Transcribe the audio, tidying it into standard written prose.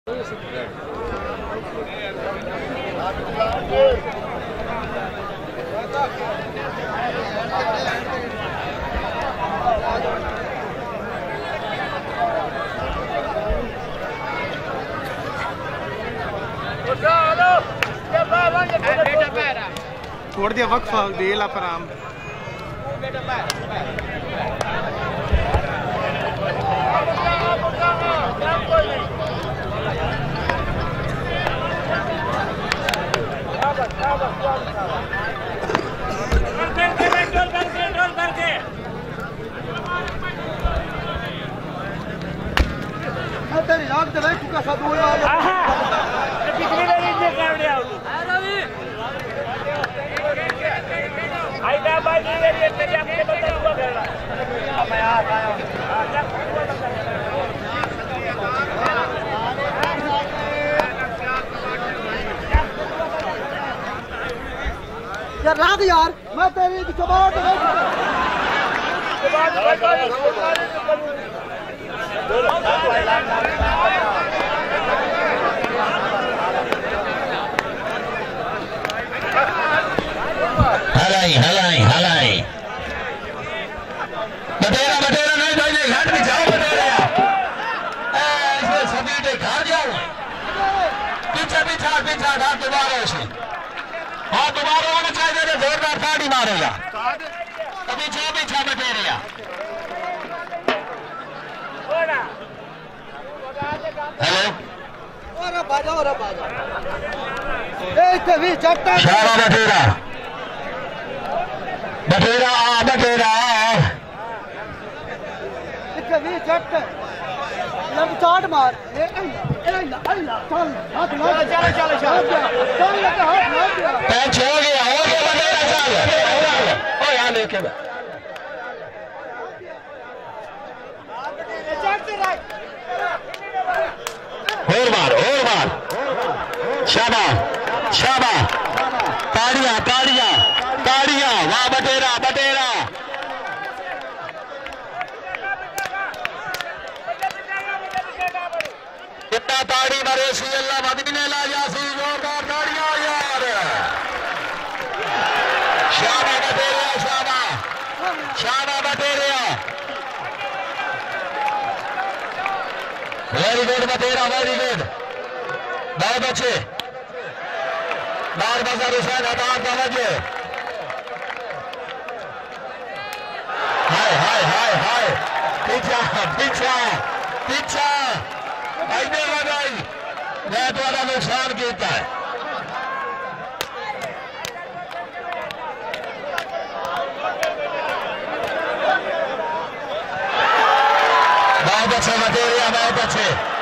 छोड़ दिया वक्फा देला पराम यार रात यार मैं तेरी कबाड़ हलाई हलाई हलाई बटेरा बटेरा नहीं भाई घाट में जाओ बटेरा ऐसे सभी के घर जाओ पीछे पीछे पीछे घाट दोबारा उसे हाँ दोबारा होना चाहिए तो जोरदार ताड़ी मारेगा कभी छो पीछे बटेरिया हेलो अरे बाजा ए कभी जट्टा शाबा बटेरा बटेरा बटेरा कभी जट लब चाट मार ए अल्लाह चल हाथ मार चल चल चल चल लगा हाथ मार दिया पैंच हो गया बटेरा चल ओ यार लेके और मार शाबा शाबा ताड़ियां ताड़ियां ताड़ियां वाह बटेरा बटेरा कितना ताड़ी मरे सी अल्लाह मदीने ला यासी जोरदार ताड़ियां यार शाबा बटेरा शाबा शाबा बटेरा वेरी गुड बटेरा वेरी गुड बहुत अच्छे बार बाजार हुसैन हटार तवज्जो हाय हाय हाय हाय पीछा पीछा पीछा आईने लगाई मैं तुम्हारा नुकसान किया है बहुत अच्छे मटेरिया बहुत अच्छे